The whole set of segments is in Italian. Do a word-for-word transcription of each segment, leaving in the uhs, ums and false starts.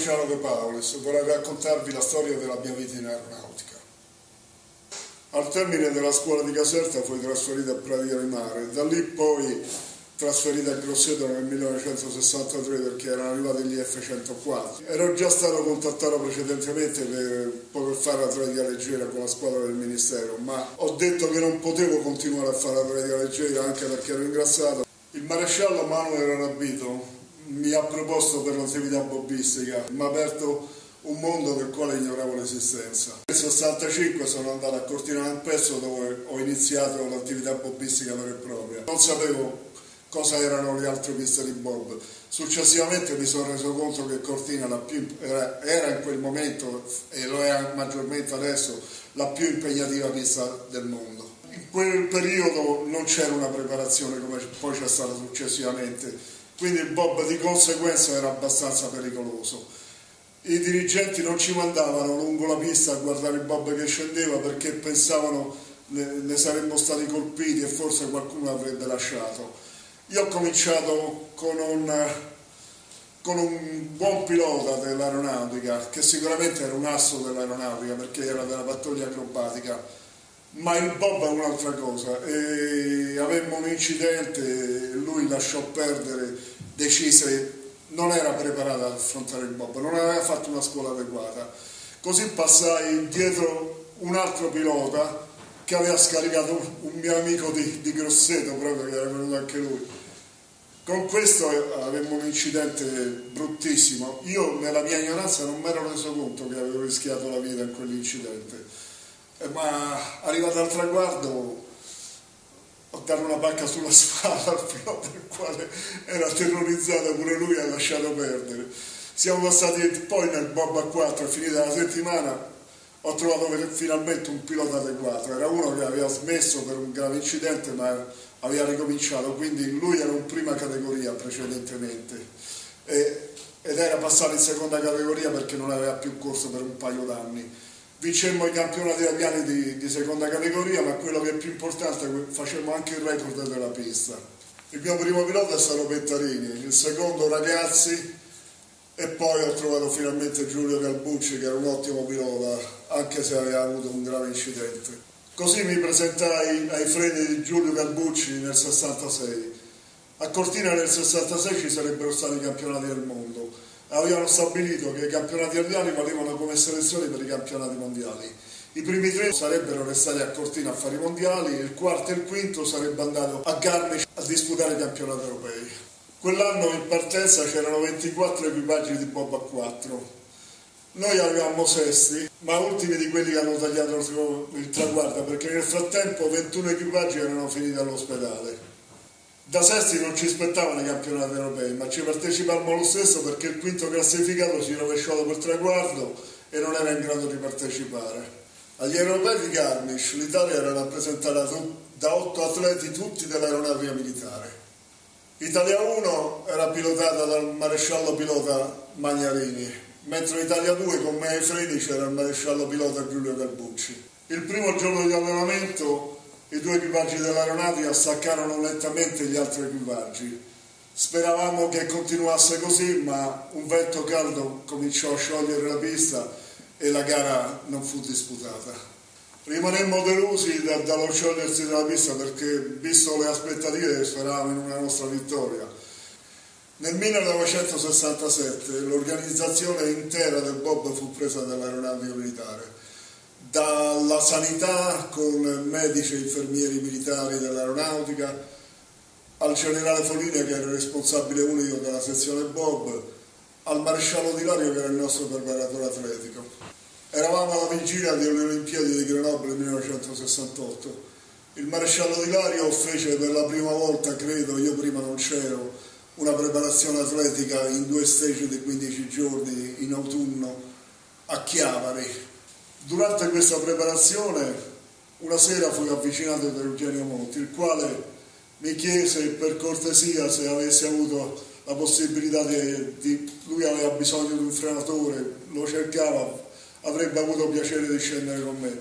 Luciano De Paulis, vorrei raccontarvi la storia della mia vita in aeronautica. Al termine della scuola di Caserta fui trasferito a Pratica di Mare, da lì poi trasferito a Grosseto nel millenovecentosessantatré perché erano arrivati gli F centoquattro. Ero già stato contattato precedentemente per poter fare atletica leggera con la squadra del Ministero, ma ho detto che non potevo continuare a fare atletica leggera anche perché ero ingrassato. Il maresciallo Manuel Arrabito mi ha proposto per l'attività bobbistica, mi ha aperto un mondo del quale ignoravo l'esistenza. Nel sessantacinque sono andato a Cortina d'Ampezzo dove ho iniziato l'attività bobbistica vera e propria. Non sapevo cosa erano le altre piste di bob. Successivamente mi sono reso conto che Cortina la più, era, era in quel momento, e lo è maggiormente adesso, la più impegnativa pista del mondo. In quel periodo non c'era una preparazione come poi c'è stata successivamente, quindi il bob di conseguenza era abbastanza pericoloso. I dirigenti non ci mandavano lungo la pista a guardare il bob che scendeva perché pensavano ne, ne saremmo stati colpiti e forse qualcuno avrebbe lasciato. Io ho cominciato con un, con un buon pilota dell'aeronautica, che sicuramente era un asso dell'aeronautica perché era della pattuglia acrobatica, ma il bob è un'altra cosa, e avemmo un incidente, lui lasciò perdere, decise, non era preparato ad affrontare il bob, non aveva fatto una scuola adeguata. Così passai dietro un altro pilota che aveva scaricato un mio amico di, di Grosseto, proprio, che era venuto anche lui. Con questo avemmo un incidente bruttissimo. Io nella mia ignoranza non mi ero reso conto che avevo rischiato la vita in quell'incidente. Ma arrivato al traguardo ho dato una pacca sulla spalla al pilota, il quale era terrorizzato, pure lui ha lasciato perdere. Siamo passati poi nel bob a quattro, finita la settimana ho trovato finalmente un pilota adeguato. Era uno che aveva smesso per un grave incidente ma aveva ricominciato, quindi lui era in prima categoria precedentemente e, ed era passato in seconda categoria perché non aveva più corso per un paio d'anni. Vincemmo i campionati italiani di, di seconda categoria, ma quello che è più importante è che facemmo anche il record della pista. Il mio primo pilota è stato Pettarini, il secondo Ragazzi e poi ho trovato finalmente Giulio Galbucci, che era un ottimo pilota, anche se aveva avuto un grave incidente. Così mi presentai ai freni di Giulio Galbucci nel sessantasei. A Cortina nel sessantasei ci sarebbero stati i campionati del mondo. Avevano stabilito che i campionati italiani valevano come selezioni per i campionati mondiali. I primi tre sarebbero restati a Cortina a fare i mondiali, il quarto e il quinto sarebbe andato a Garmisch a disputare i campionati europei. Quell'anno in partenza c'erano ventiquattro equipaggi di bob a quattro. Noi avevamo sesti, ma ultimi di quelli che hanno tagliato il traguardo, perché nel frattempo ventuno equipaggi erano finiti all'ospedale. Da sesti non ci aspettavano i campionati europei, ma ci partecipammo lo stesso perché il quinto classificato si rovesciò dopo il traguardo e non era in grado di partecipare. Agli europei di Garmisch l'Italia era rappresentata da otto atleti tutti dell'aeronautica militare. Italia uno era pilotata dal maresciallo pilota Magnarini, mentre Italia due con me ai freni c'era il maresciallo pilota Giulio Galbucci. Il primo giorno di allenamento i due equipaggi dell'aeronautica staccarono lentamente gli altri equipaggi. Speravamo che continuasse così, ma un vento caldo cominciò a sciogliere la pista e la gara non fu disputata. Rimanemmo delusi da, dallo sciogliersi della pista perché, visto le aspettative, speravamo in una nostra vittoria. Nel millenovecentosessantasette l'organizzazione intera del bob fu presa dall'aeronautica militare. Dalla sanità con medici e infermieri militari dell'aeronautica, al generale Follini che era il responsabile unico della sezione bob, al maresciallo Di Lario che era il nostro preparatore atletico. Eravamo alla vigilia delle Olimpiadi di Grenoble nel millenovecentosessantotto. Il maresciallo Di Lario fece per la prima volta, credo, io prima non c'ero, una preparazione atletica in due stage di quindici giorni in autunno a Chiavari. Durante questa preparazione una sera fui avvicinato da Eugenio Monti, il quale mi chiese per cortesia se avessi avuto la possibilità di, di lui aveva bisogno di un frenatore, lo cercava, avrebbe avuto piacere di scendere con me.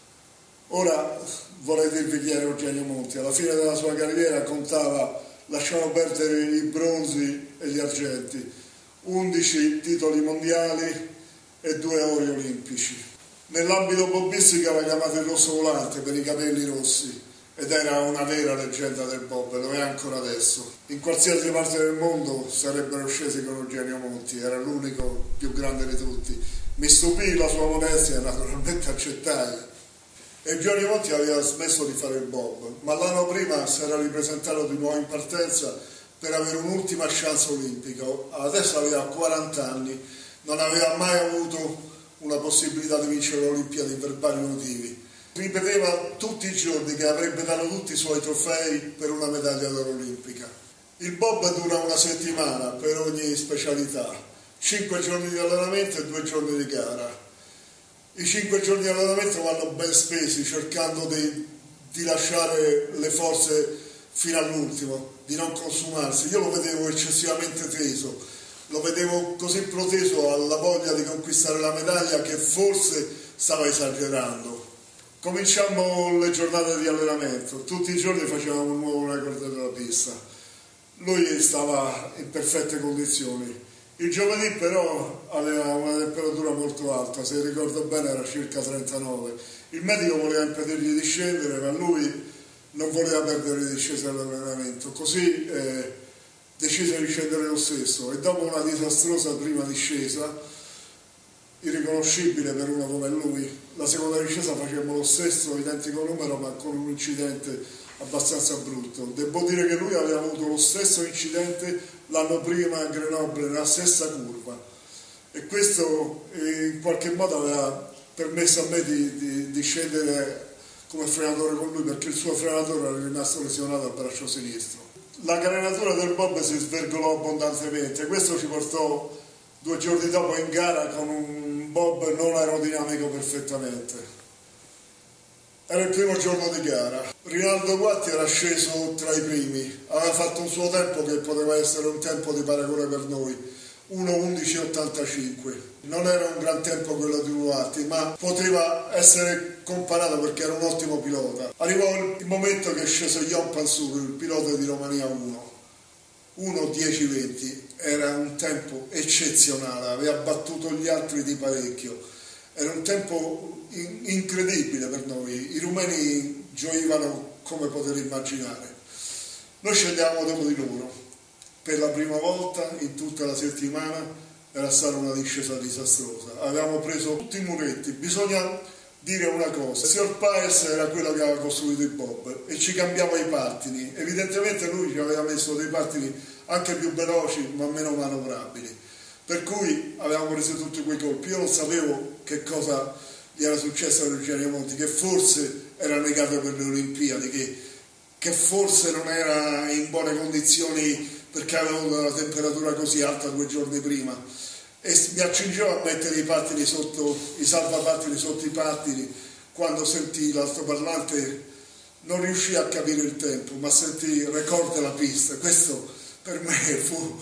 Ora vorrei dirvi chi era Eugenio Monti. Alla fine della sua carriera contava, lasciamo perdere i bronzi e gli argenti, undici titoli mondiali e due ori olimpici. Nell'ambito bobbistica era chiamato il rosso volante per i capelli rossi ed era una vera leggenda del bob, lo è ancora adesso. In qualsiasi parte del mondo sarebbero scesi con Eugenio Monti, era l'unico più grande di tutti. Mi stupì la sua modestia e naturalmente accettai. Eugenio Monti aveva smesso di fare il bob, ma l'anno prima si era ripresentato di nuovo in partenza per avere un'ultima chance olimpica. Adesso aveva quaranta anni, non aveva mai avuto una possibilità di vincere le Olimpiadi per vari motivi. Ripeteva tutti i giorni che avrebbe dato tutti i suoi trofei per una medaglia d'oro olimpica. Il bob dura una settimana per ogni specialità, cinque giorni di allenamento e due giorni di gara. I cinque giorni di allenamento vanno ben spesi, cercando di, di lasciare le forze fino all'ultimo, di non consumarsi. Io lo vedevo eccessivamente teso, lo vedevo così proteso alla voglia di conquistare la medaglia che forse stava esagerando. Cominciamo le giornate di allenamento, tutti i giorni facevamo un nuovo record della pista. Lui stava in perfette condizioni. Il giovedì però aveva una temperatura molto alta, se ricordo bene era circa trentanove. Il medico voleva impedirgli di scendere, ma lui non voleva perdere le discese all'allenamento, così eh, decise di scendere lo stesso e dopo una disastrosa prima discesa, irriconoscibile per uno come lui, la seconda discesa facemmo lo stesso identico numero ma con un incidente abbastanza brutto. Devo dire che lui aveva avuto lo stesso incidente l'anno prima a Grenoble nella stessa curva e questo eh, in qualche modo aveva permesso a me di, di, di scendere come frenatore con lui, perché il suo frenatore era rimasto lesionato al braccio sinistro. La carenatura del bob si svergolò abbondantemente, questo ci portò due giorni dopo in gara con un bob non aerodinamico perfettamente. Era il primo giorno di gara. Rinaldo Guatti era sceso tra i primi, aveva fatto un suo tempo che poteva essere un tempo di paragone per noi, uno undici ottantacinque. Non era un gran tempo quello di Guatti, ma poteva essere comparato perché era un ottimo pilota. Arrivò il momento che scese Ion Pansuru, il pilota di Romania uno, uno dieci venti, era un tempo eccezionale, aveva battuto gli altri di parecchio. Era un tempo in incredibile per noi, i rumeni gioivano come potete immaginare. Noi scendevamo dopo di loro, per la prima volta in tutta la settimana era stata una discesa disastrosa, avevamo preso tutti i muretti. Bisogna dire una cosa, il signor Paes era quello che aveva costruito il bob e ci cambiava i pattini, evidentemente lui ci aveva messo dei pattini anche più veloci ma meno manovrabili, per cui avevamo preso tutti quei colpi. Io non sapevo che cosa gli era successo a Eugenio Monti, che forse era negato per le Olimpiadi, che, che forse non era in buone condizioni perché aveva avuto una temperatura così alta due giorni prima, e mi accingevo a mettere i pattini sotto, i salvapattini sotto i pattini, quando sentii l'altoparlante non riuscii a capire il tempo, ma sentii record della pista. Questo per me fu,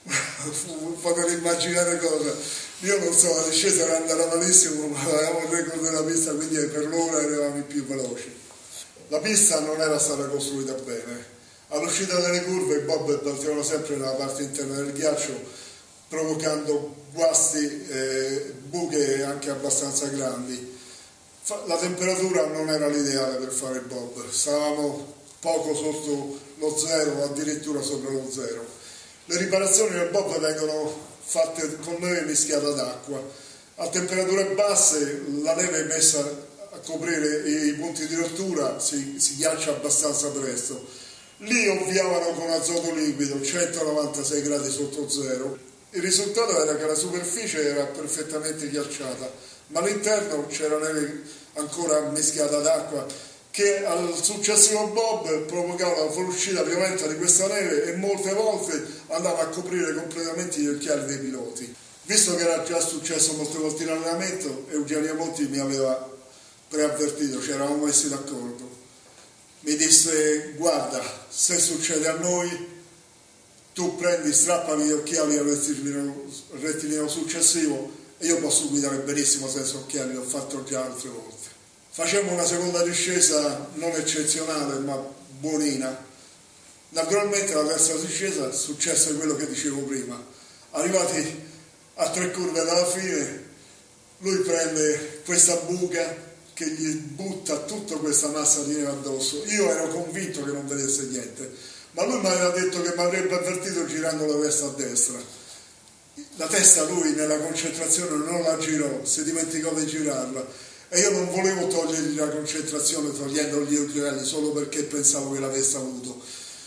fu potete immaginare cosa. Io non so, la discesa era andata malissimo, ma avevamo il record della pista, quindi per l'ora eravamo i più veloci. La pista non era stata costruita bene. All'uscita delle curve i bob battevano sempre nella parte interna del ghiaccio, provocando guasti e buche anche abbastanza grandi. La temperatura non era l'ideale per fare il bob, stavamo poco sotto lo zero, addirittura sopra lo zero. Le riparazioni del bob vengono fatte con neve mischiata d'acqua. A temperature basse la neve messa a coprire i punti di rottura si, si ghiaccia abbastanza presto. Lì ovviavano con azoto liquido, centonovantasei gradi sotto zero. Il risultato era che la superficie era perfettamente ghiacciata, ma all'interno c'era neve ancora mischiata d'acqua, che al successivo bob provocava la fuoriuscita violenta di questa neve e molte volte andava a coprire completamente gli occhiali dei piloti. Visto che era già successo molte volte in allenamento, Eugenio Monti mi aveva preavvertito, ci eravamo messi d'accordo. Mi disse: guarda, se succede a noi, tu prendi, strappami gli occhiali al rettilineo, rettilineo successivo e io posso guidare benissimo senza occhiali, l'ho fatto già altre volte. Facemmo una seconda discesa non eccezionale ma buonina. Naturalmente la terza discesa successe quello che dicevo prima. Arrivati a tre curve dalla fine, lui prende questa buca che gli butta tutta questa massa di neve addosso. Io ero convinto che non vedesse niente, ma lui mi aveva detto che mi avrebbe avvertito girando la testa a destra. La testa lui nella concentrazione non la girò, si dimenticò di girarla, e io non volevo togliergli la concentrazione togliendogli gli occhiali solo perché pensavo che l'avesse avuto.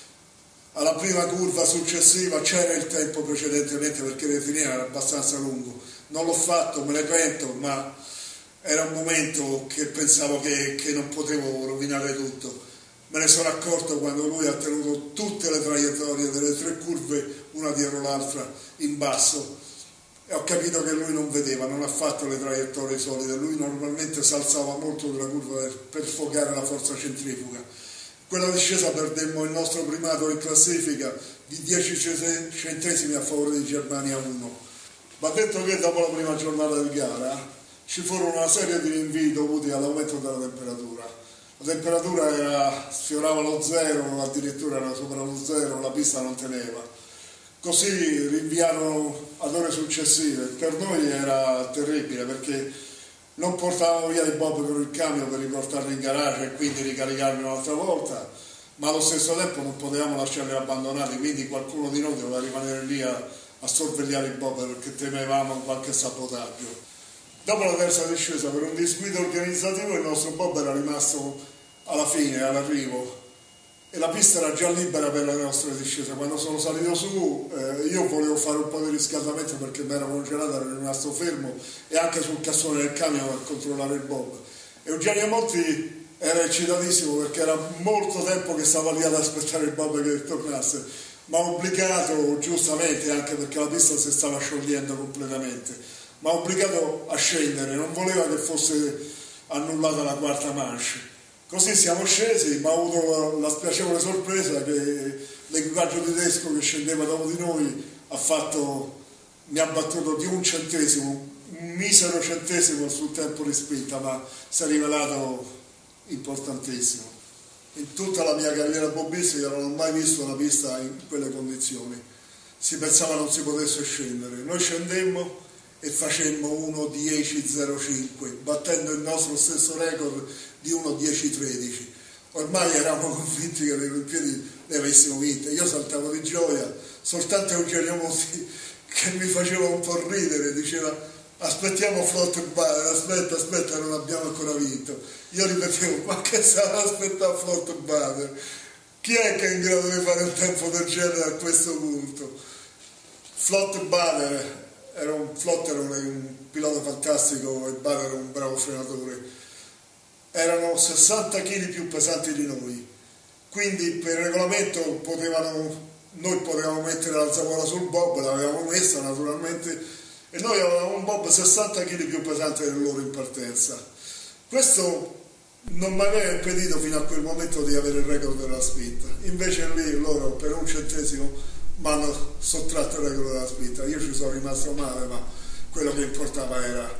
Alla prima curva successiva c'era il tempo precedentemente, perché il rettilineo era abbastanza lungo, non l'ho fatto, me ne pento, ma era un momento che pensavo che, che non potevo rovinare tutto. Me ne sono accorto quando lui ha tenuto tutte le traiettorie delle tre curve una dietro l'altra in basso, e ho capito che lui non vedeva, non ha fatto le traiettorie solide. Lui normalmente si alzava molto della curva per, per sfogare la forza centrifuga. Quella discesa perdemmo il nostro primato in classifica di dieci centesimi a favore di Germania uno. Va detto che dopo la prima giornata di gara ci furono una serie di rinvii dovuti all'aumento della temperatura. La temperatura era, sfiorava lo zero, addirittura era sopra lo zero, la pista non teneva. Così rinviarono ad ore successive. Per noi era terribile, perché non portavamo via i bob con il camion per riportarli in garage e quindi ricaricarli un'altra volta, ma allo stesso tempo non potevamo lasciarli abbandonati, quindi qualcuno di noi doveva rimanere lì a, a sorvegliare i bob, perché temevamo qualche sabotaggio. Dopo la terza discesa, per un disguido organizzativo, il nostro bob era rimasto alla fine, all'arrivo, e la pista era già libera per le nostre discese. Quando sono salito su, eh, io volevo fare un po' di riscaldamento perché mi ero congelato, ero rimasto fermo, e anche sul cassone del camion per controllare il bob. Eugenio Monti era eccitatissimo perché era molto tempo che stava lì ad aspettare il bob che tornasse, ma obbligato, giustamente, anche perché la pista si stava sciogliendo completamente, ma obbligato a scendere, non voleva che fosse annullata la quarta manche. Così siamo scesi, ma ho avuto la spiacevole sorpresa che l'equipaggio tedesco che scendeva dopo di noi ha fatto, mi ha battuto di un centesimo, un misero centesimo sul tempo di spinta, ma si è rivelato importantissimo. In tutta la mia carriera bobbistica non ho mai visto una pista in quelle condizioni. Si pensava non si potesse scendere. Noi scendemmo e facemmo uno dieci zero cinque, battendo il nostro stesso record di uno dieci tredici. Ormai eravamo convinti che le Olimpiadi le avessimo vinte. Io saltavo di gioia, soltanto Eugenio Monti, che mi faceva un po' ridere, diceva aspettiamo Flotte Bader, aspetta, aspetta, non abbiamo ancora vinto. Io ripetevo, ma che sarà aspettare Flotte Bader? Chi è che è in grado di fare un tempo del genere a questo punto? Flotte Bader era un, Flotte era un, un pilota fantastico e Bader era un bravo frenatore. Erano sessanta chili più pesanti di noi, quindi per regolamento potevano, noi potevamo mettere la zavorra sul bob, l'avevamo messa naturalmente, e noi avevamo un bob sessanta chili più pesante del loro in partenza. Questo non mi aveva impedito fino a quel momento di avere il record della spinta. Invece lì loro per un centesimo mi hanno sottratto il record della spinta. Io ci sono rimasto male, ma quello che importava era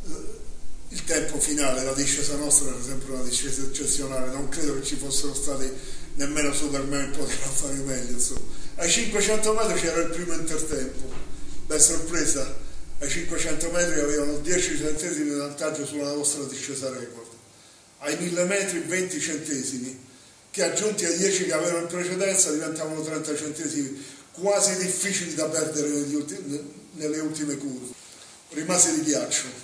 il tempo finale. La discesa nostra era sempre una discesa eccezionale, non credo che ci fossero stati nemmeno Superman potevano fare meglio, insomma. Ai cinquecento metri c'era il primo intertempo, beh, sorpresa, ai cinquecento metri avevano dieci centesimi di vantaggio sulla nostra discesa record, ai mille metri venti centesimi, che aggiunti ai dieci che avevano in precedenza diventavano trenta centesimi, quasi difficili da perdere negli ultimi, nelle ultime curve. Rimasi di ghiaccio.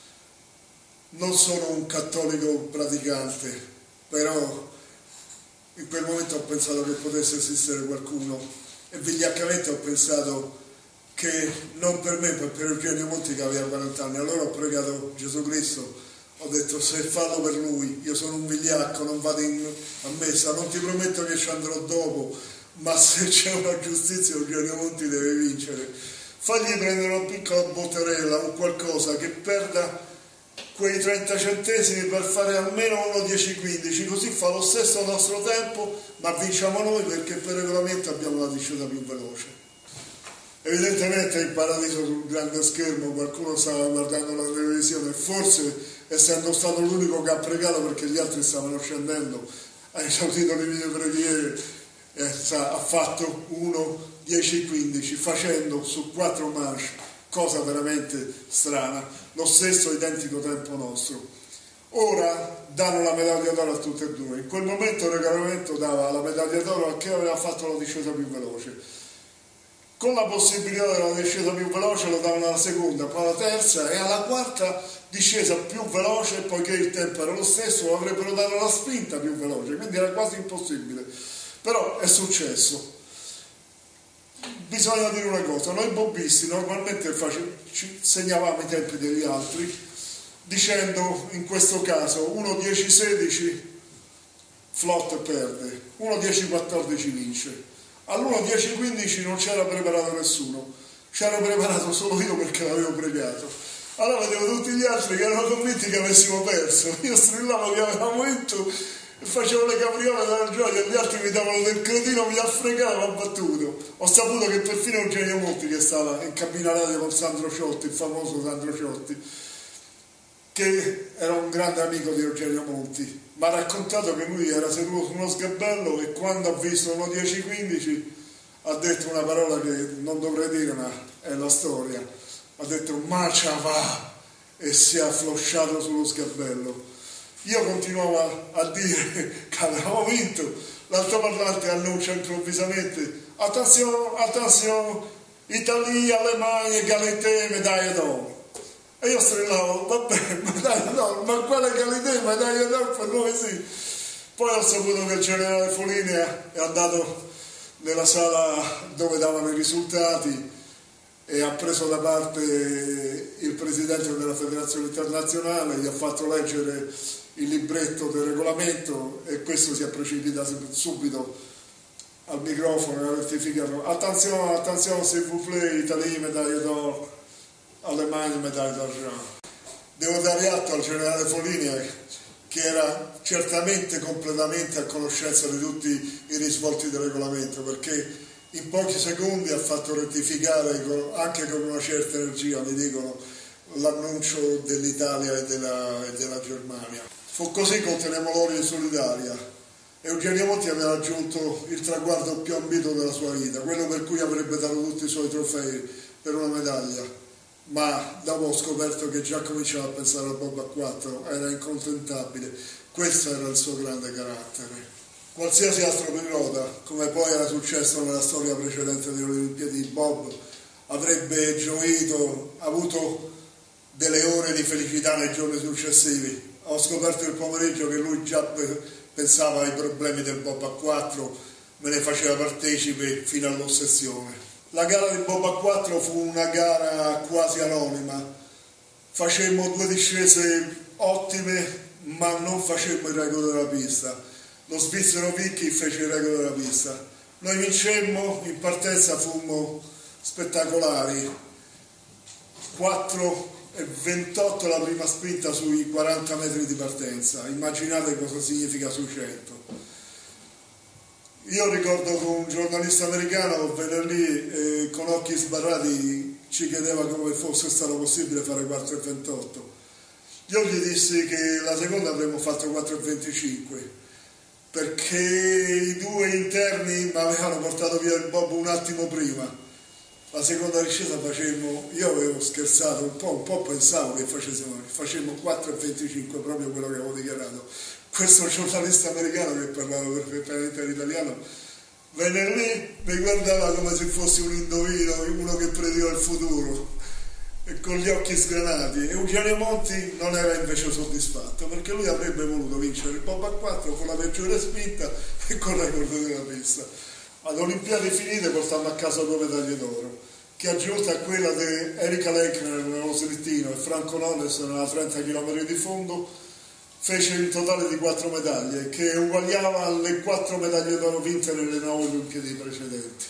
Non sono un cattolico praticante, però in quel momento ho pensato che potesse esistere qualcuno, e vigliaccamente ho pensato che non per me, ma per Eugenio Monti che aveva quaranta anni. Allora ho pregato Gesù Cristo, ho detto se fallo per lui, io sono un vigliacco, non vado in, a messa, non ti prometto che ci andrò dopo, ma se c'è una giustizia Eugenio Monti deve vincere. Fagli prendere una piccola botterella o qualcosa che perda quei trenta centesimi per fare almeno uno dieci quindici, così fa lo stesso nostro tempo, ma vinciamo noi perché per regolamento abbiamo la discesa più veloce. Evidentemente in paradiso sul grande schermo qualcuno stava guardando la televisione, e forse essendo stato l'unico che ha pregato perché gli altri stavano scendendo, ha esaudito le mie preghiere e ha fatto uno dieci quindici facendo su quattro manche, cosa veramente strana, lo stesso identico tempo nostro. Ora danno la medaglia d'oro a tutte e due. In quel momento il regolamento dava la medaglia d'oro a chi aveva fatto la discesa più veloce. Con la possibilità della discesa più veloce lo davano alla seconda, poi alla terza e alla quarta discesa più veloce, poiché il tempo era lo stesso, avrebbero dato la spinta più veloce, quindi era quasi impossibile. Però è successo. Bisogna dire una cosa, noi bobbisti normalmente ci segnavamo i tempi degli altri, dicendo in questo caso uno dieci sedici Flott perde, uno dieci quattordici vince. All'uno dieci quindici non c'era preparato nessuno, c'ero preparato solo io perché l'avevo pregato. Allora vedevo tutti gli altri che erano convinti che avessimo perso, io strillavo che avevamo vinto e facevo le capriole dalla gioia, gli altri mi davano del cretino, mi affregava, mi ha battuto. Ho saputo che perfino Eugenio Monti, che stava in cabina radio con Sandro Ciotti, il famoso Sandro Ciotti, che era un grande amico di Eugenio Monti, mi ha raccontato che lui era seduto su uno sgabello e quando ha visto uno dieci quindici ha detto una parola che non dovrei dire, ma è la storia, ha detto "ma ce va" e si è afflosciato sullo sgabello. Io continuavo a dire che avevamo vinto, l'altoparlante annuncia improvvisamente "attenzione, attenzione, Italia, Alemania, Galité, medaglia d'oro". E io strillavo, vabbè, medaglia d'oro, ma quale Galité, medaglia d'oro per noi sì. Poi ho saputo che il generale Folini è andato nella sala dove davano i risultati e ha preso da parte il presidente della federazione internazionale, gli ha fatto leggere il libretto del regolamento e questo si è precipitato subito al microfono e ha rettificato "attenzione, attenzione, s'il vous plaît, Italia, medaglia d'oro, Alemania, medaglia d'argento". Devo dare atto al generale Folini che era certamente completamente a conoscenza di tutti i risvolti del regolamento, perché in pochi secondi ha fatto rettificare anche con una certa energia, mi dicono, l'annuncio dell'Italia e della, e della Germania. Fu così che otteniamo l'oro in solitaria. Eugenio Monti aveva raggiunto il traguardo più ambito della sua vita, quello per cui avrebbe dato tutti i suoi trofei per una medaglia, ma dopo ho scoperto che già cominciava a pensare al bob a quattro, era incontentabile, questo era il suo grande carattere. Qualsiasi altro pilota, come poi era successo nella storia precedente delle Olimpiadi di bob, avrebbe gioito, avuto delle ore di felicità nei giorni successivi. Ho scoperto il pomeriggio che lui già pensava ai problemi del bob a quattro, me ne faceva partecipe fino all'ossessione. La gara di bob a quattro fu una gara quasi anonima, facemmo due discese ottime ma non facemmo il record della pista. Lo svizzero Picchi fece il record della pista. Noi vincemmo, in partenza fummo spettacolari, quattro e ventotto la prima spinta sui quaranta metri di partenza, immaginate cosa significa sui cento. Io ricordo che un giornalista americano venerdì eh, con occhi sbarrati ci chiedeva come fosse stato possibile fare quattro e ventotto. Io gli dissi che la seconda avremmo fatto quattro e venticinque, perché i due interni mi avevano portato via il bob un attimo prima. La seconda discesa facemmo, io avevo scherzato un po', un po' pensavo che facessimo, facemmo quattro e venticinque, proprio quello che avevo dichiarato. Questo giornalista americano che parlava perfettamente l'italiano venne lì, mi guardava come se fossi un indovino, uno che predica il futuro, e con gli occhi sgranati. Eugenio Monti non era invece soddisfatto, perché lui avrebbe voluto vincere il bob a quattro con la peggiore spinta e con il record della pista. Ad Olimpiadi finite portammo a casa due medaglie d'oro, che aggiunta a quella di Erika Lechner nello slittino e Franco Nolles nella trenta chilometri di fondo, fece il totale di quattro medaglie, che uguagliava alle quattro medaglie d'oro vinte nelle nove Olimpiadi precedenti.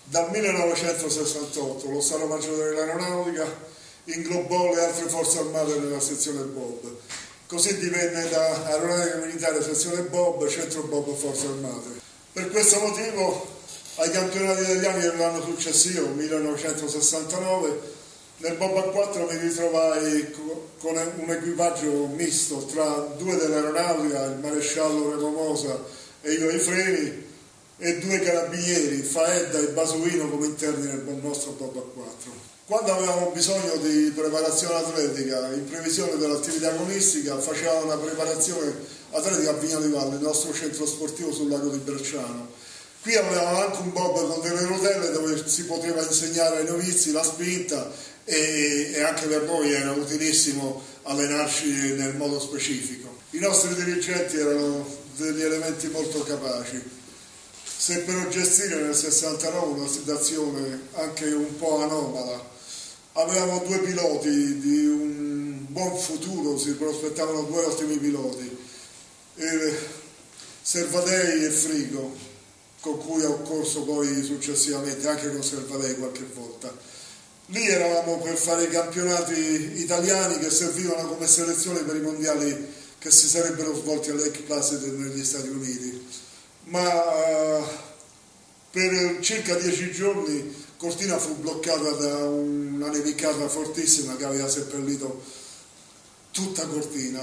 Dal millenovecentosessantotto lo Stato Maggiore dell'Aeronautica inglobò le altre forze armate nella sezione Bob. Così divenne da Aeronautica Militare sezione Bob, Centro Bob Forze Armate. Per questo motivo ai campionati italiani dell'anno successivo, millenovecentosessantanove, nel Bob A quattro mi ritrovai con un equipaggio misto tra due dell'aeronautica, il maresciallo Remo Mosa e io ai freni, e due carabinieri, Faedda e Basuino, come interni nel nostro Bob A quattro. Quando avevamo bisogno di preparazione atletica, in previsione dell'attività agonistica, facevamo una preparazione atletica a Vigna di Valle, il nostro centro sportivo sul lago di Bracciano. Qui avevamo anche un bob con delle rotelle dove si poteva insegnare ai novizi la spinta e, e anche per noi era utilissimo allenarci nel modo specifico. I nostri dirigenti erano degli elementi molto capaci. Seppero gestire nel sessantanove una situazione anche un po' anomala. Avevamo due piloti di un buon futuro, si prospettavano due ottimi piloti, eh, Servadei e Frigo, con cui ho corso poi successivamente, anche con Servadei qualche volta. Lì eravamo per fare i campionati italiani che servivano come selezione per i mondiali che si sarebbero svolti a Lake Placid negli Stati Uniti. Ma uh, per circa dieci giorni Cortina fu bloccata da una nevicata fortissima che aveva seppellito tutta Cortina.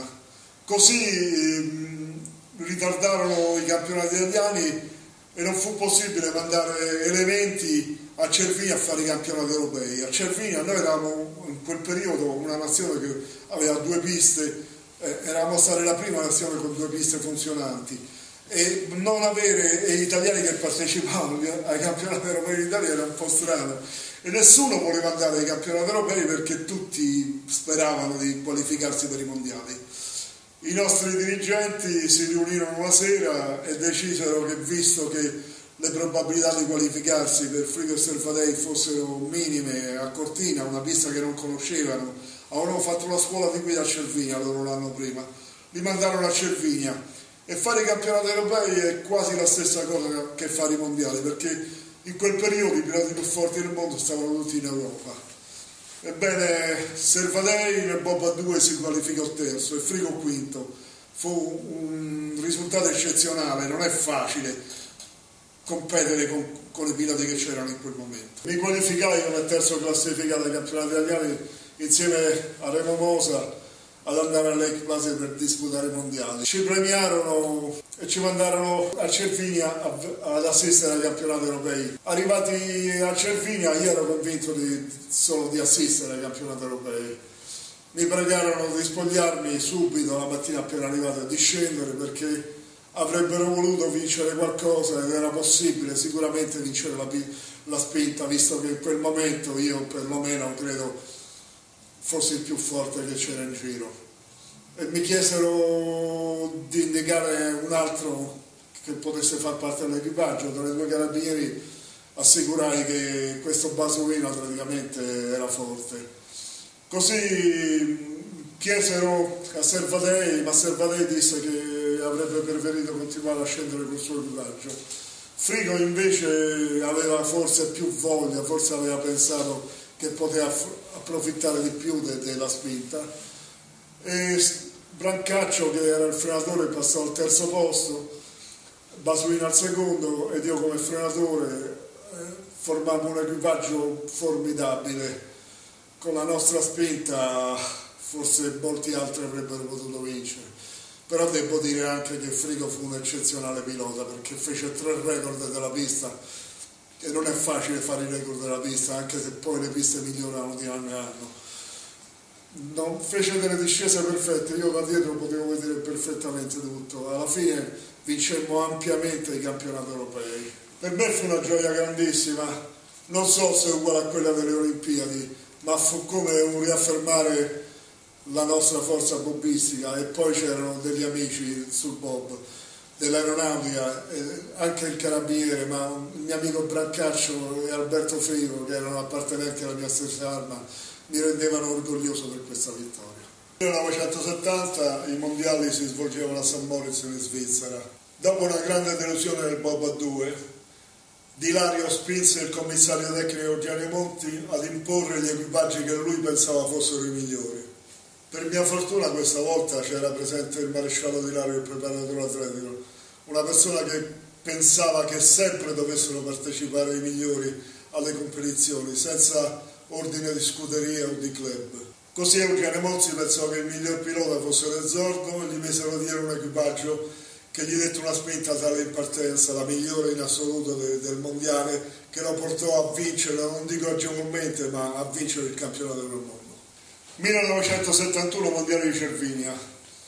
Così um, ritardarono i campionati italiani e non fu possibile mandare elementi a Cervinia a fare i campionati europei. A Cervinia noi eravamo in quel periodo una nazione che aveva due piste, eh, eravamo stati la prima nazione con due piste funzionanti. E non avere gli italiani che partecipavano ai campionati europei d'Italia era un po' strano e nessuno voleva andare ai campionati europei perché tutti speravano di qualificarsi per i mondiali. I nostri dirigenti si riunirono una sera e decisero che, visto che le probabilità di qualificarsi per Frigo e Servadei fossero minime a Cortina, una pista che non conoscevano, avevano fatto la scuola di guida a Cervinia loro l'anno prima, li mandarono a Cervinia. E fare i campionati europei è quasi la stessa cosa che fare i mondiali, perché in quel periodo i piloti più forti del mondo stavano tutti in Europa. Ebbene, Servadei nel Bob A due si qualificò terzo e Frigo quinto. Fu un risultato eccezionale, non è facile competere con, con i piloti che c'erano in quel momento. Mi qualificai come terzo classificato ai campionati italiani insieme a Remo Mosa ad andare a Lake Placid per disputare i mondiali. Ci premiarono e ci mandarono a Cervinia ad assistere ai campionati europei. Arrivati a Cervinia io ero convinto di, solo di assistere ai campionati europei. Mi pregarono di spogliarmi subito la mattina appena arrivato e di scendere perché avrebbero voluto vincere qualcosa ed era possibile sicuramente vincere la, la spinta, visto che in quel momento io perlomeno credo fosse il più forte che c'era in giro. E mi chiesero di indicare un altro che potesse far parte dell'equipaggio. Tra i due carabinieri assicurai che questo Basuino praticamente era forte. Così chiesero a Servadei, ma Servadei disse che avrebbe preferito continuare a scendere col suo equipaggio. Frigo invece aveva forse più voglia, forse aveva pensato che poteva approfittare di più de della spinta, e Brancaccio, che era il frenatore, passò al terzo posto, Basuino al secondo ed io come frenatore eh, formammo un equipaggio formidabile. Con la nostra spinta forse molti altri avrebbero potuto vincere, però devo dire anche che Frigo fu un eccezionale pilota perché fece tre record della pista. E non è facile fare i record della pista, anche se poi le piste migliorano di anno in anno. Non fece delle discese perfette, io da dietro potevo vedere perfettamente tutto. Alla fine vincemmo ampiamente i campionati europei. Per me fu una gioia grandissima, non so se è uguale a quella delle Olimpiadi, ma fu come un riaffermare la nostra forza bobbistica. E poi c'erano degli amici sul bob dell'aeronautica, eh, anche il carabiniere, ma il mio amico Brancaccio e Alberto Frigo, che erano appartenenti alla mia stessa arma, mi rendevano orgoglioso per questa vittoria. Nel millenovecentosettanta i mondiali si svolgevano a San Moritz in Svizzera. Dopo una grande delusione del Bob A due, Di Lario spinse il commissario tecnico Gianni Monti ad imporre gli equipaggi che lui pensava fossero i migliori. Per mia fortuna questa volta c'era presente il maresciallo Di Lario, il preparatore atletico, una persona che pensava che sempre dovessero partecipare i migliori alle competizioni, senza ordine di scuderia o di club. Così Eugenio Monti pensò che il miglior pilota fosse Rezzordo e gli misero dietro un equipaggio che gli dette una spinta tale in partenza, la migliore in assoluto de, del mondiale, che lo portò a vincere, non dico agevolmente, ma a vincere il campionato del mondo. millenovecentosettantuno mondiale di Cervinia.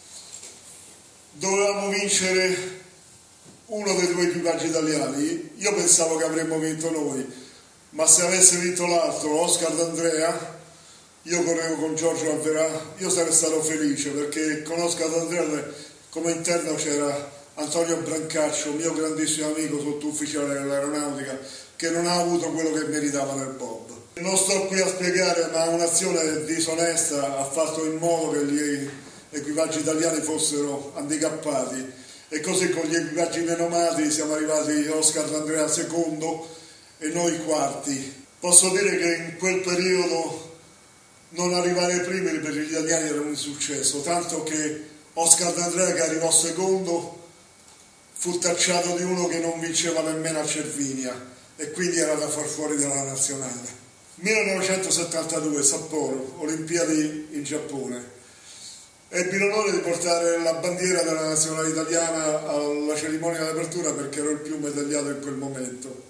Dovevamo vincere uno dei due equipaggi italiani. Io pensavo che avremmo vinto noi, ma se avesse vinto l'altro, Oscar D'Andrea, io correvo con Giorgio Alverà, io sarei stato felice, perché con Oscar D'Andrea come interno c'era Antonio Brancaccio, mio grandissimo amico, sottufficiale dell'aeronautica, che non ha avuto quello che meritava nel bob. Non sto qui a spiegare, ma un'azione disonesta ha fatto in modo che gli equipaggi italiani fossero handicappati, e così con gli equipaggi menomati siamo arrivati Oscar D'Andrea secondo e noi quarti. Posso dire che in quel periodo non arrivare primi per gli italiani era un insuccesso, tanto che Oscar D'Andrea, che arrivò secondo, fu tacciato di uno che non vinceva nemmeno a Cervinia e quindi era da far fuori dalla nazionale. millenovecentosettantadue, Sapporo, Olimpiadi in Giappone. Ebbi l'onore di portare la bandiera della nazionale italiana alla cerimonia di apertura perché ero il più medagliato in quel momento.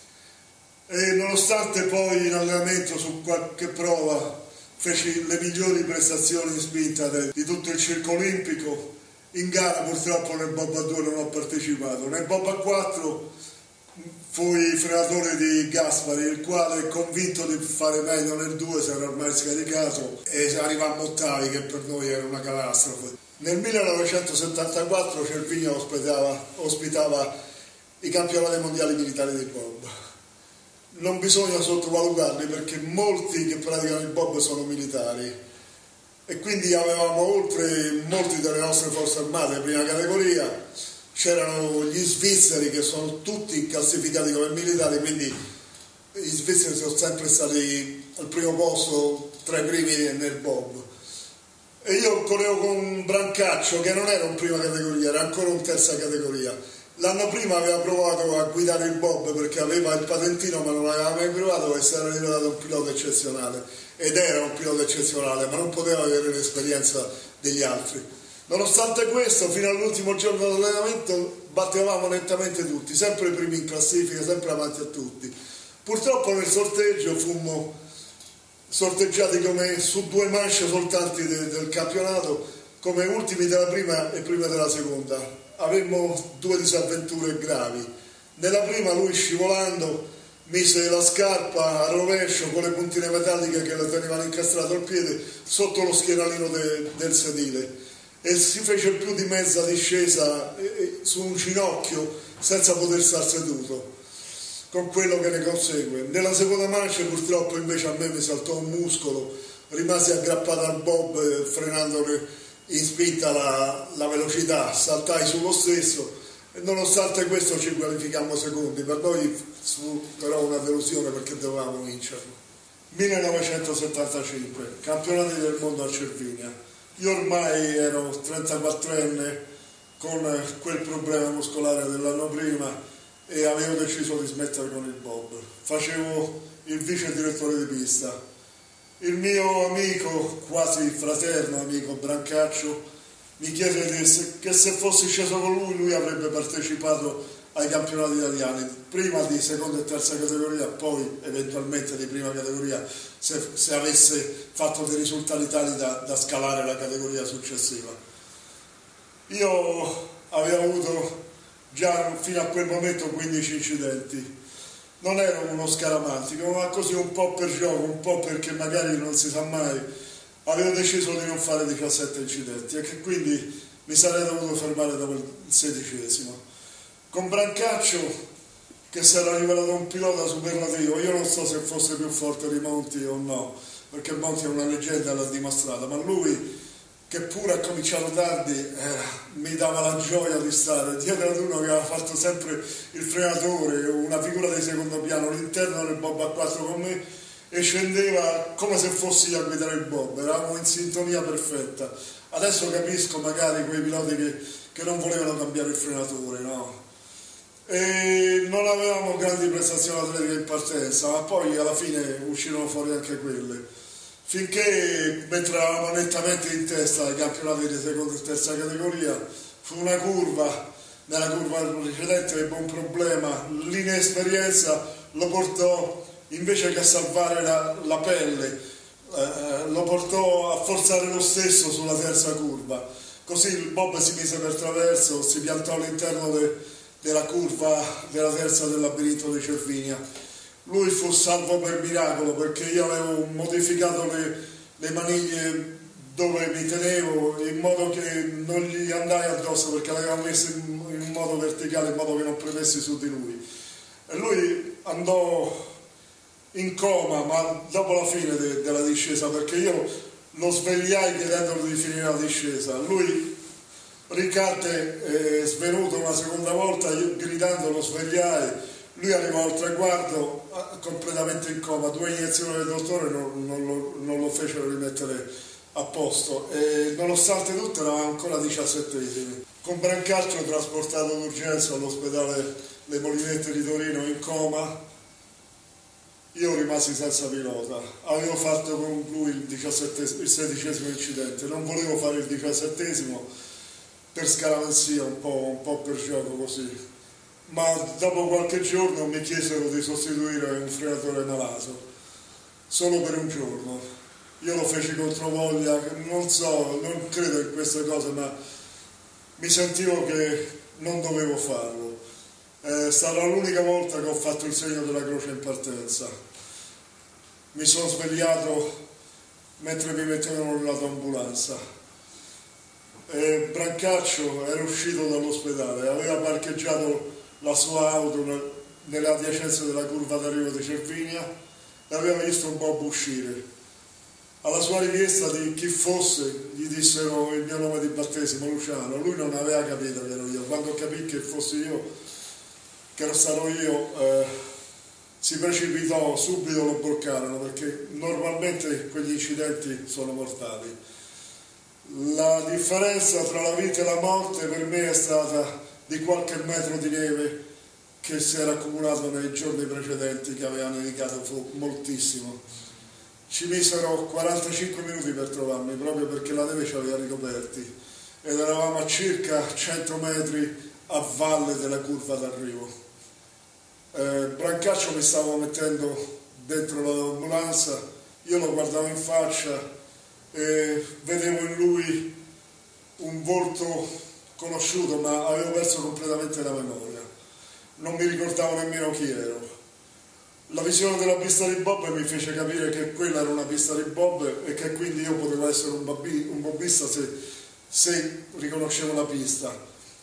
E nonostante poi in allenamento su qualche prova feci le migliori prestazioni in spinta di tutto il circo olimpico, in gara purtroppo nel bob a due non ho partecipato. Nel bob a quattro fui frenatore di Gaspari, il quale, convinto di fare meglio nel due, si era ormai scaricato e arrivammo ottavi, che per noi era una catastrofe. Nel millenovecentosettantaquattro Cervinia ospitava, ospitava i campionati mondiali militari di bob. Non bisogna sottovalutarli perché molti che praticano il bob sono militari e quindi avevamo, oltre molti delle nostre forze armate di prima categoria, c'erano gli svizzeri che sono tutti classificati come militari, quindi gli svizzeri sono sempre stati al primo posto tra i primi nel bob. E io correvo con Brancaccio, che non era un prima categoria, era ancora un terza categoria. L'anno prima aveva provato a guidare il bob perché aveva il patentino ma non l'aveva mai provato, e si era rivelato un pilota eccezionale, ed era un pilota eccezionale, ma non poteva avere l'esperienza degli altri. Nonostante questo, fino all'ultimo giorno dell'allenamento battevamo nettamente tutti, sempre i primi in classifica, sempre avanti a tutti. Purtroppo nel sorteggio fummo sorteggiati come su due manche soltanto de, del campionato, come ultimi della prima e prima della seconda. Avemmo due disavventure gravi. Nella prima lui, scivolando, mise la scarpa a rovescio con le puntine metalliche che le tenevano incastrato al piede sotto lo schienalino de, del sedile, e si fece più di mezza discesa su un ginocchio senza poter star seduto, con quello che ne consegue. Nella seconda mancia purtroppo invece a me mi saltò un muscolo, rimasi aggrappato al bob frenandone in spinta la, la velocità, saltai sullo stesso e nonostante questo ci qualificammo secondi. Per noi fu però una delusione perché dovevamo vincerlo. millenovecentosettantacinque, campionati del mondo a Cervinia. Io ormai ero trentaquattrenne con quel problema muscolare dell'anno prima e avevo deciso di smettere con il bob. Facevo il vice direttore di pista. Il mio amico, quasi fraterno amico Brancaccio, mi chiese che se fossi sceso con lui, lui avrebbe partecipato ai campionati italiani, prima di seconda e terza categoria, poi eventualmente di prima categoria, se, se avesse fatto dei risultati tali da, da scalare la categoria successiva. Io avevo avuto già fino a quel momento quindici incidenti. Non ero uno scaramantico, ma così un po' per gioco, un po' perché magari non si sa mai, avevo deciso di non fare diciassette incidenti e che quindi mi sarei dovuto fermare dopo il sedicesimo. Con Brancaccio, che si era rivelato un pilota superlativo, io non so se fosse più forte di Monti o no, perché Monti è una leggenda, l'ha dimostrato, ma lui, che pure ha cominciato tardi, eh, mi dava la gioia di stare dietro ad uno che aveva fatto sempre il frenatore, una figura di secondo piano, l'interno del bob a quattro con me, e scendeva come se fossi a guidare il bob, eravamo in sintonia perfetta. Adesso capisco magari quei piloti che, che non volevano cambiare il frenatore, no? E non avevamo grandi prestazioni atletiche in partenza, ma poi alla fine uscirono fuori anche quelle. Finché, mentre eravamo nettamente in testa ai campionati di seconda e terza categoria, fu una curva, nella curva precedente ebbe un problema, l'inesperienza lo portò, invece che a salvare la, la pelle, eh, lo portò a forzare lo stesso sulla terza curva. Così il bob si mise per traverso, si piantò all'interno de, della curva della terza del labirinto di Cervinia. Lui fu salvo per miracolo, perché io avevo modificato le, le maniglie dove mi tenevo in modo che non gli andai addosso, perché le avevo messe in, in modo verticale, in modo che non premessi su di lui. E lui andò in coma, ma dopo la fine de, della discesa, perché io lo svegliai chiedendolo di finire la discesa. Lui ricadde eh, svenuto una seconda volta, io gridando lo svegliai. Lui arrivò al traguardo completamente in coma, due iniezioni del dottore non, non, lo, non lo fecero rimettere a posto e nonostante tutto eravamo ancora diciassettesimi. Con Brancaccio trasportato d'urgenza all'ospedale Le Molinette di Torino in coma, io rimasi senza pilota. Avevo fatto con lui il, il sedicesimo incidente, non volevo fare il diciassettesimo per scaramanzia, un po', un po' per gioco così. Ma dopo qualche giorno mi chiesero di sostituire un frenatore malato, solo per un giorno. Io lo feci contro voglia, non so, non credo in queste cose, ma mi sentivo che non dovevo farlo. È stata l'unica volta che ho fatto il segno della croce in partenza. Mi sono svegliato mentre mi mettevano nell'autoambulanza. E Brancaccio era uscito dall'ospedale, aveva parcheggiato la sua auto nelle adiacenze della curva d'arrivo di Cervinia e aveva visto un bob uscire. Alla sua richiesta di chi fosse gli dissero il mio nome di battesimo, Luciano. Lui non aveva capito che ero io. Quando capì che fossi io, che ero stato io, eh, si precipitò, subito lo bloccarono, perché normalmente quegli incidenti sono mortali. La differenza tra la vita e la morte per me è stata di qualche metro di neve che si era accumulato nei giorni precedenti, che aveva nevicato moltissimo. Ci misero quarantacinque minuti per trovarmi, proprio perché la neve ci aveva ricoperti, ed eravamo a circa cento metri a valle della curva d'arrivo. Eh, Brancaccio mi stava mettendo dentro l'ambulanza, io lo guardavo in faccia e vedevo in lui un volto conosciuto, ma avevo perso completamente la memoria, non mi ricordavo nemmeno chi ero. La visione della pista di bob mi fece capire che quella era una pista di bob e che quindi io potevo essere un, babbi, un bobbista se, se riconoscevo la pista.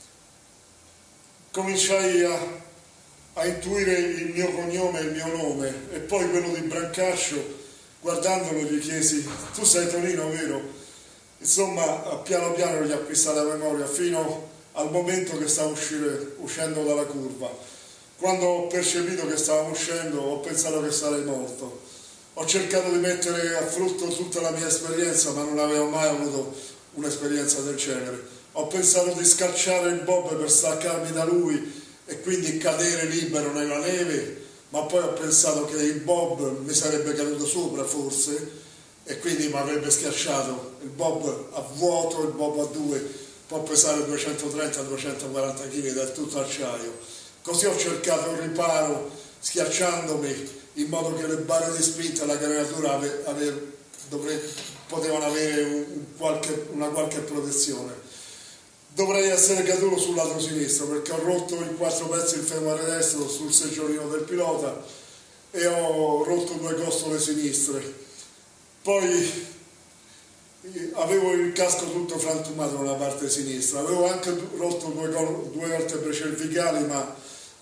Cominciai a, a intuire il mio cognome e il mio nome, e poi quello di Brancaccio. Guardandolo gli chiesi: tu sei Tonino, vero? Insomma, piano piano gli acquistai la memoria, fino al momento che stavo uscire, uscendo dalla curva. Quando ho percepito che stavamo uscendo, ho pensato che sarei morto. Ho cercato di mettere a frutto tutta la mia esperienza, ma non avevo mai avuto un'esperienza del genere. Ho pensato di scacciare il bob per staccarmi da lui e quindi cadere libero nella neve, ma poi ho pensato che il bob mi sarebbe caduto sopra forse, e quindi mi avrebbe schiacciato. Il bob a vuoto, il bob a due può pesare duecentotrenta duecentoquaranta chili, del tutto acciaio. Così ho cercato un riparo schiacciandomi in modo che le barre di spinta e la carenatura ave, ave, dovre, potevano avere un, un qualche, una qualche protezione. Dovrei essere caduto sul lato sinistro, perché ho rotto in quattro pezzi il femore destro sul seggiolino del pilota e ho rotto due costole sinistre. Poi avevo il casco tutto frantumato nella parte sinistra, avevo anche rotto due, due vertebre cervicali, ma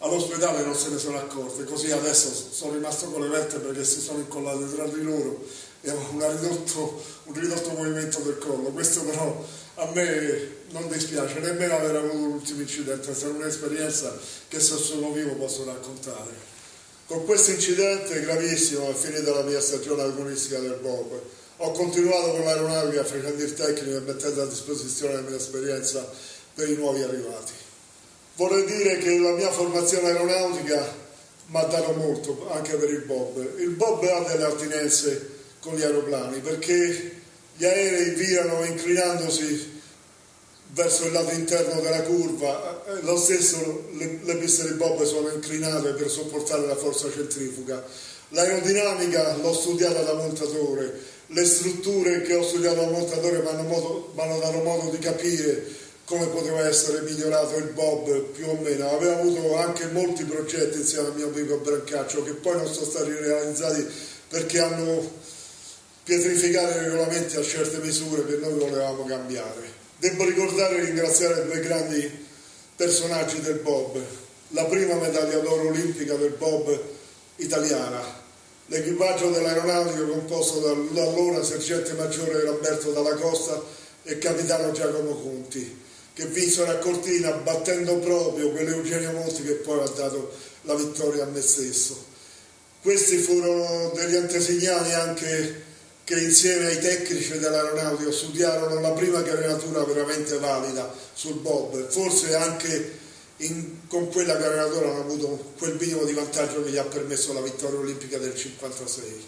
all'ospedale non se ne sono accorte, così adesso sono rimasto con le vertebre che si sono incollate tra di loro e un ridotto, un ridotto movimento del collo. Questo però a me non dispiace nemmeno aver avuto l'ultimo incidente, è stata un'esperienza che se sono vivo posso raccontare. Con questo incidente gravissimo è finita la mia stagione agonistica del bob. Ho continuato con l'aeronautica facendo il tecnico e mettendo a disposizione la mia esperienza per i nuovi arrivati. Vorrei dire che la mia formazione aeronautica mi ha dato molto anche per il bob. Il bob ha delle attinenze con gli aeroplani perché gli aerei virano inclinandosi verso il lato interno della curva, lo stesso le, le piste di bob sono inclinate per sopportare la forza centrifuga. L'aerodinamica l'ho studiata da montatore, le strutture che ho studiato da montatore mi hanno dato modo di capire come poteva essere migliorato il bob più o meno. Avevo avuto anche molti progetti insieme al mio amico Brancaccio che poi non sono stati realizzati perché hanno pietrificato i regolamenti a certe misure che noi volevamo cambiare. Devo ricordare e ringraziare due grandi personaggi del bob. La prima medaglia d'oro olimpica del bob italiana, l'equipaggio dell'aeronautica composto dall'allora sergente maggiore Roberto Dalla Costa e capitano Giacomo Conti, che vinsero a Cortina battendo proprio quell'Eugenio Monti che poi ha dato la vittoria a me stesso. Questi furono degli antesignani anche che insieme ai tecnici dell'aeronautica studiarono la prima carenatura veramente valida sul bob, forse anche in, con quella carenatura hanno avuto quel minimo di vantaggio che gli ha permesso la vittoria olimpica del cinquantasei.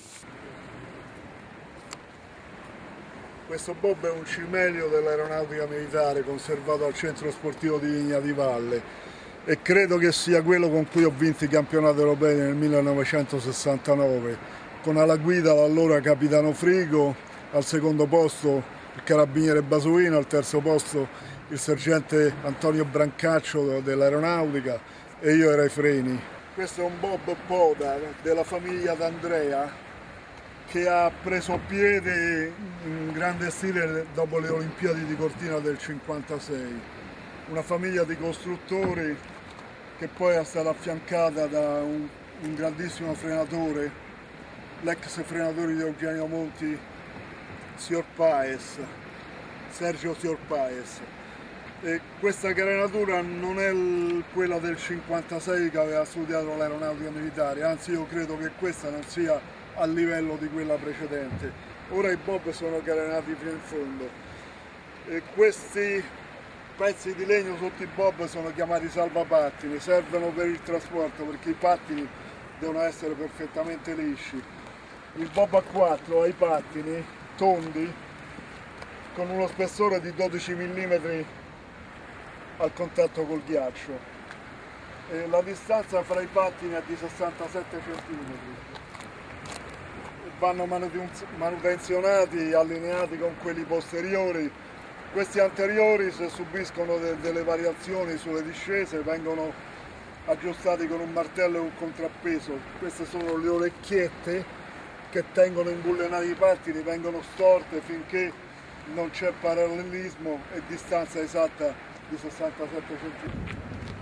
Questo bob è un cimelio dell'aeronautica militare conservato al centro sportivo di Vigna di Valle e credo che sia quello con cui ho vinto i campionati europei nel millenovecentosessantanove. Con alla guida l'allora capitano Frigo, al secondo posto il carabiniere Basuino, al terzo posto il sergente Antonio Brancaccio dell'aeronautica e io ero ai freni. Questo è un bob Poda della famiglia D'Andrea che ha preso piede in grande stile dopo le Olimpiadi di Cortina del cinquantasei. Una famiglia di costruttori che poi è stata affiancata da un, un grandissimo frenatore, l'ex frenatore di Eugenio Monti, Signor Paes, Sergio Signor Paes. E questa carenatura non è quella del cinquantasei che aveva studiato l'aeronautica militare, anzi io credo che questa non sia a livello di quella precedente. Ora i bob sono carenati fino in fondo e questi pezzi di legno sotto i bob sono chiamati salvapattini, servono per il trasporto perché i pattini devono essere perfettamente lisci. Il bob a quattro ha i pattini tondi con uno spessore di dodici millimetri al contatto col ghiaccio e la distanza fra i pattini è di sessantasette centimetri. Vanno manutenzionati, allineati con quelli posteriori. Questi anteriori, se subiscono de delle variazioni sulle discese, vengono aggiustati con un martello e un contrappeso. Queste sono le orecchiette che tengono imbullenati i pattini, vengono storte finché non c'è parallelismo e distanza esatta di sessantasette centimetri.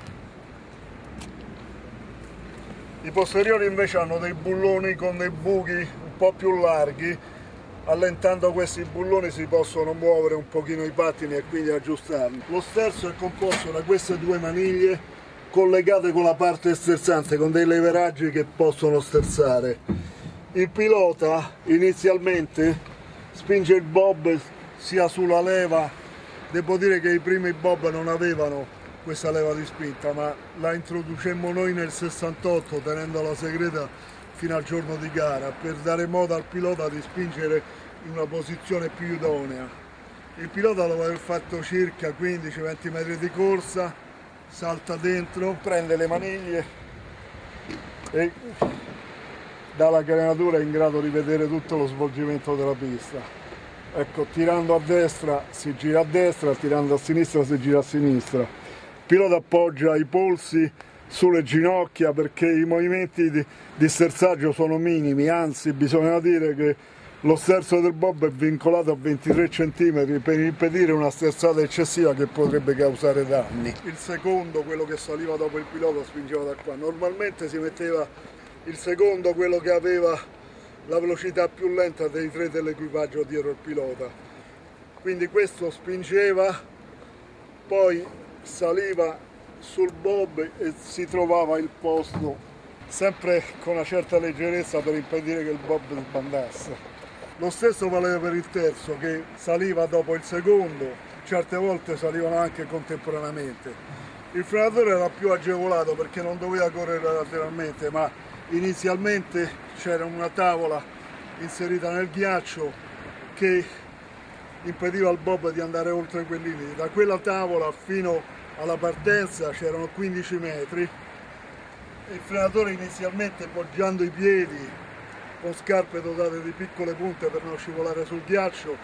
I posteriori invece hanno dei bulloni con dei buchi un po' più larghi, allentando questi bulloni si possono muovere un pochino i pattini e quindi aggiustarli. Lo sterzo è composto da queste due maniglie collegate con la parte sterzante, con dei leveraggi che possono sterzare. Il pilota inizialmente spinge il bob sia sulla leva, devo dire che i primi bob non avevano questa leva di spinta, ma la introducemmo noi nel sessantotto tenendola segreta fino al giorno di gara per dare modo al pilota di spingere in una posizione più idonea. Il pilota dopo aver fatto circa quindici venti metri di corsa salta dentro, prende le maniglie e dalla carenatura è in grado di vedere tutto lo svolgimento della pista. Ecco, tirando a destra si gira a destra, tirando a sinistra si gira a sinistra. Il pilota appoggia i polsi sulle ginocchia perché i movimenti di, di sterzaggio sono minimi, anzi bisogna dire che lo sterzo del bob è vincolato a ventitré centimetri per impedire una sterzata eccessiva che potrebbe causare danni. Il secondo, quello che saliva dopo il pilota, spingeva da qua. Normalmente si metteva il secondo, quello che aveva la velocità più lenta dei tre dell'equipaggio dietro il pilota. Quindi questo spingeva, poi saliva sul bob e si trovava il posto, sempre con una certa leggerezza per impedire che il bob sbandasse. Lo stesso valeva per il terzo, che saliva dopo il secondo, certe volte salivano anche contemporaneamente. Il frenatore era più agevolato perché non doveva correre lateralmente, ma inizialmente c'era una tavola inserita nel ghiaccio che impediva al bob di andare oltre quei limiti. Da quella tavola fino alla partenza c'erano quindici metri. Il frenatore inizialmente poggiando i piedi con scarpe dotate di piccole punte per non scivolare sul ghiaccio,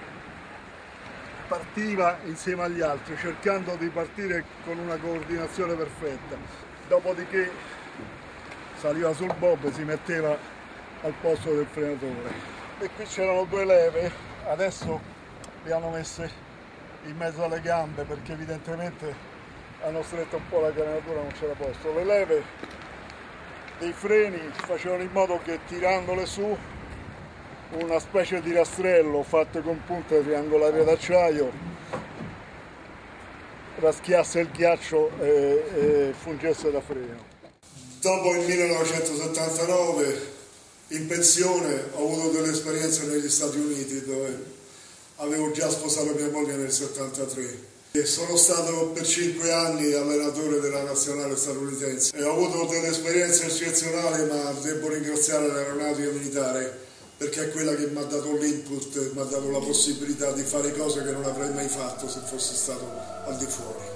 partiva insieme agli altri cercando di partire con una coordinazione perfetta. Dopodiché saliva sul bob e si metteva al posto del frenatore. E qui c'erano due leve, adesso le hanno messe in mezzo alle gambe perché evidentemente hanno stretto un po' la carenatura, non c'era posto. Le leve dei freni facevano in modo che tirandole su una specie di rastrello fatto con punte triangolari d'acciaio raschiasse il ghiaccio e, e fungesse da freno. Dopo il millenovecentosettantanove, in pensione, ho avuto delle esperienze negli Stati Uniti dove avevo già sposato mia moglie nel settantatré e sono stato per cinque anni allenatore della nazionale statunitense e ho avuto delle esperienze eccezionali, ma devo ringraziare l'aeronautica militare perché è quella che mi ha dato l'input, mi ha dato la possibilità di fare cose che non avrei mai fatto se fossi stato al di fuori.